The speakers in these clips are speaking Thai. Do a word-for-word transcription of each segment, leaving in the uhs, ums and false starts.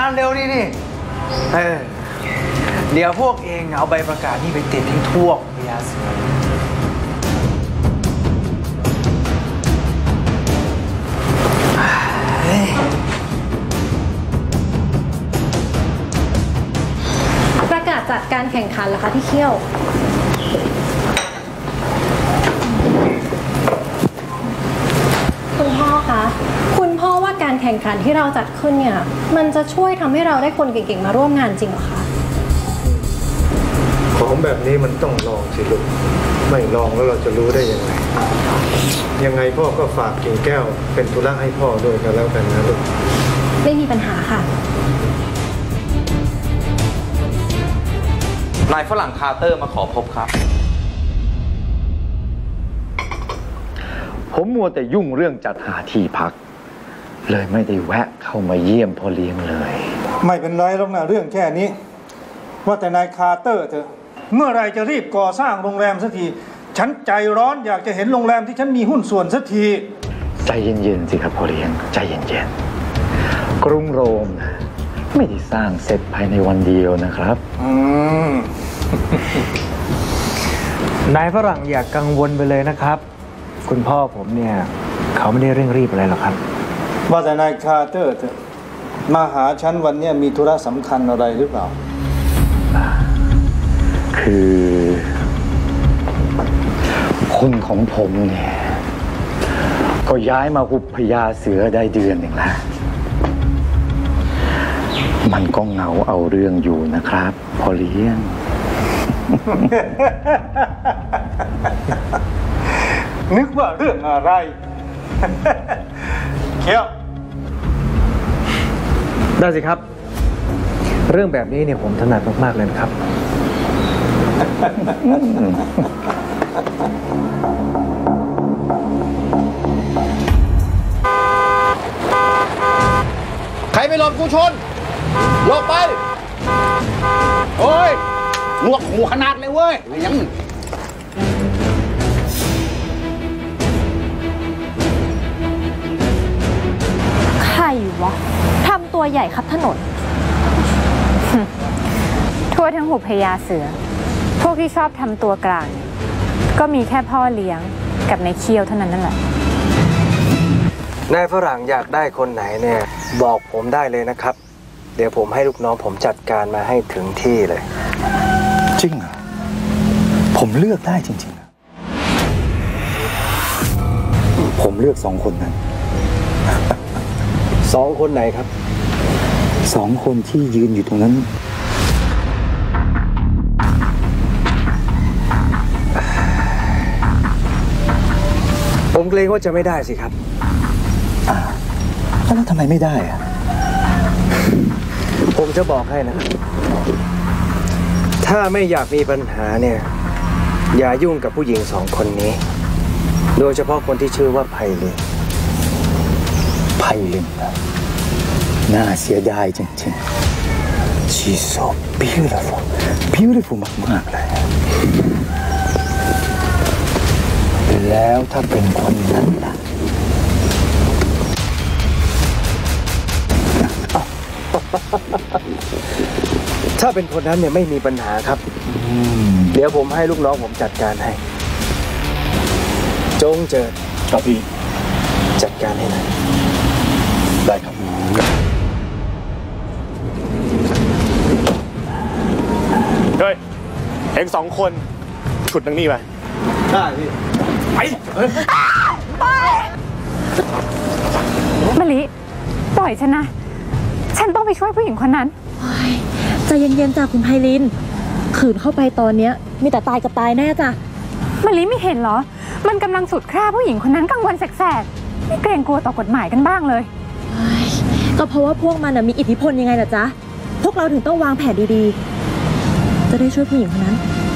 านเร็วนี่นี่เออเดี๋ยวพวกเองเอาใบประกาศนี่ไปติดทิ้งทั่วพญาเสือประกาศจัดการแข่งขันเหรอคะพี่เขี้ยวคุณพ่อคะคุณพ่อว่าการแข่งขันที่เราจัดขึ้นเนี่ยมันจะช่วยทำให้เราได้คนเก่งๆมาร่วมงานจริงเหรอคะของแบบนี้มันต้องลองสิลูกไม่ลองแล้วเราจะรู้ได้ยังไงยังไงพ่อก็ฝากกิ่งแก้วเป็นธุระให้พ่อด้วยกันแล้วกันนะลูกไม่มีปัญหาค่ะนายฝรั่งคาร์เตอร์มาขอพบครับผมมัวแต่ยุ่งเรื่องจัดหาที่พักเลยไม่ได้แวะเข้ามาเยี่ยมพ่อเลี้ยงเลยไม่เป็นไรหรอกนะเรื่องแค่นี้ว่าแต่นายคาร์เตอร์เถอะเมื่อไรจะรีบก่อสร้างโรงแรมสักทีฉันใจร้อนอยากจะเห็นโรงแรมที่ฉันมีหุ้นส่วนสักทีใจเย็นๆสิครับพ่อเลี้ยงใจเย็นๆกรุงโรมนะไม่ได้สร้างเสร็จภายในวันเดียวนะครับอืมนายฝรั่งอย่ากังวลไปเลยนะครับคุณพ่อผมเนี่ยเขาไม่ได้เร่งรีบอะไรหรอกครับว่าแต่นายคาร์เตอร์เถอะมาหาฉันวันนี้มีธุระสำคัญอะไรหรือเปล่าคือคนของผมเนี่ยก็ย้ายมาหุบพญาเสือได้เดือนหนึ่งแล้วมันก็เหงาเอาเรื่องอยู่นะครับพ่อเลี้ยงนึกว่าเรื่องอะไร เขี้ยวได้สิครับเรื่องแบบนี้เนี่ยผมถนัดมากๆเลยนะครับใครไปหลบกูชนหลบไปโอ้ยหนวกหูขนาดเลยเว้ยยังใครวะทำตัวใหญ่ครับถนนทั่วทั้งหุบพญาเสือพวกที่ชอบทำตัวกลางก็มีแค่พ่อเลี้ยงกับนายเคี้ยวเท่านั้นนั่นแหละนายฝรั่งอยากได้คนไหนเนี่ยบอกผมได้เลยนะครับเดี๋ยวผมให้ลูกน้องผมจัดการมาให้ถึงที่เลยจริงเหรอผมเลือกได้จริงๆนะผมเลือกสองคนนั้นสองคนไหนครับสองคนที่ยืนอยู่ตรงนั้นผมเกรงว่าจะไม่ได้สิครับอ่าแล้วทำไมไม่ได้อะผมจะบอกให้นะครับถ้าไม่อยากมีปัญหาเนี่ยอย่ายุ่งกับผู้หญิงสองคนนี้โดยเฉพาะคนที่ชื่อว่าไพลินไพลินนะน่าเสียดายจริงๆ She's so beautiful beautiful มากๆเลยแล้วถ้าเป็นคนนั้นล่ะถ้าเป็นคนนั้นเนี่ยไม่มีปัญหาครับเดี๋ยวผมให้ลูกน้องผมจัดการให้จงเจิดครับพี่จัดการให้หน่อยได้ครับเฮ้ยเอ็งสองคนฉุดนางนี่ไปได้พี่ไปไปมะลิปล่อยฉันนะฉันต้องไปช่วยผู้หญิงคนนั้นใจเย็นๆจ้ะคุณไพลินขืนเข้าไปตอนเนี้ยมีแต่ตายกับตายแน่จ้ะมะลิไม่เห็นเหรอมันกำลังสุดฆ่าผู้หญิงคนนั้นกลางวันแสกๆไม่เกรงกลัวต่อกฎหมายกันบ้างเลยก็เพราะว่าพวกมันมีอิทธิพลยังไงล่ะจ๊ะพวกเราถึงต้องวางแผนดีๆจะได้ช่วยผู้หญิงคนนั้น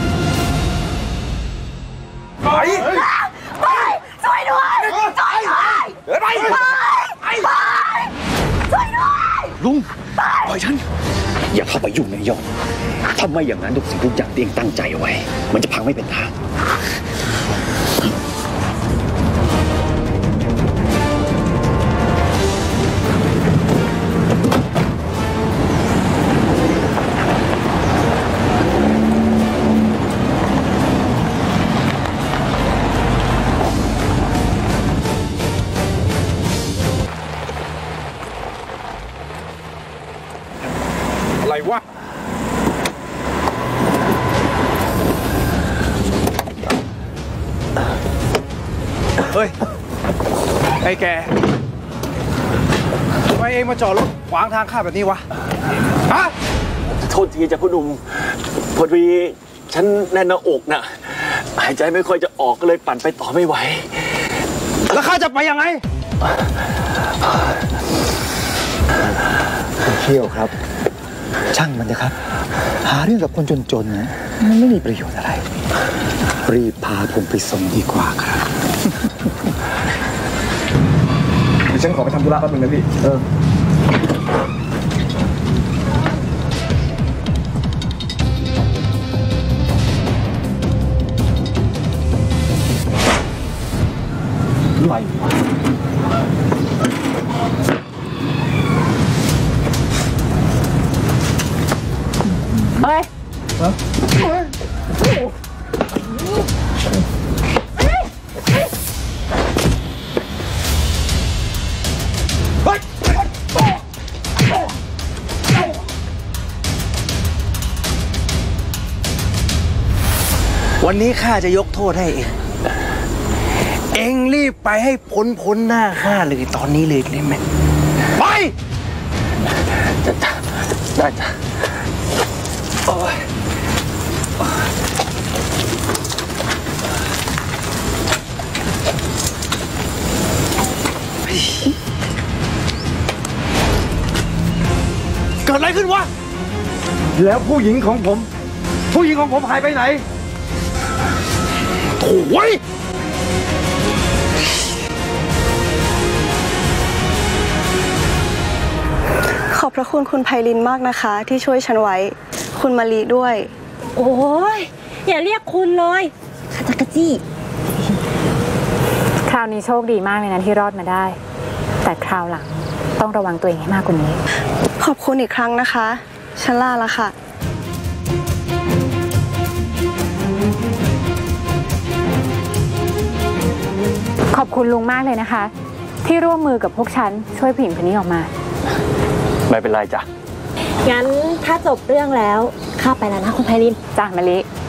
ไปไปช่วยด้วยช่วยด้วยไปไปไปช่วยด้วยลุงปล่อยฉันอย่าเข้าไปยุ่งในยอดถ้าไม่อย่างนั้นทุกสิ่งทุกอย่างที่เองตั้งใจเอาไว้มันจะพังไม่เป็นทางอ้แกทำไมเองมาจอดรถขวางทางข้าแบบนี้วะ ฮะโทษทีจ้ะพ่อหนุ่มพอดีฉันแน่นหน้าอกน่ะ หายใจไม่ค่อยจะออกก็เลยปั่นไปต่อไม่ไหวแล้วข้าจะไปยังไงคุณเขี้ยวครับ ช่างมันนะครับ หาเรื่องกับคนจนๆนะมันไม่มีประโยชน์อะไร รีบพาผมไปส่งดีกว่าครับฉันขอไปทำธุระแป๊บนึงนะพี่เออ ไหวเฮ้ยวันนี้ข้าจะยกโทษให้เอง เองรีบไปให้พ้นพ้นหน้าข้าเลยตอนนี้เลยได้ไหมไปได้จ้ะโอ้ยเกิดอะไรขึ้นวะแล้วผู้หญิงของผม ผู้หญิงของผมหายไปไหนโถ่ยขอบพระคุณคุณไพลินมากนะคะ ที่ช่วยฉันไว้ คุณมาลีด้วยโอ้ยอย่าเรียกคุณเลยคาจักรจี้คราวนี้โชคดีมากเลยนะที่รอดมาได้ แต่คราวหลังต้องระวังตัวเองให้มากกว่านี้ขอบคุณอีกครั้งนะคะ ฉันลาละค่ะขอบคุณลุงมากเลยนะคะ ที่ร่วมมือกับพวกฉันช่วยผู้หญิงคนนี้ออกมาไม่เป็นไรจ้ะงั้นถ้าจบเรื่องแล้วข้าไปแล้วนะคุณไพลินจ้ะมะลิค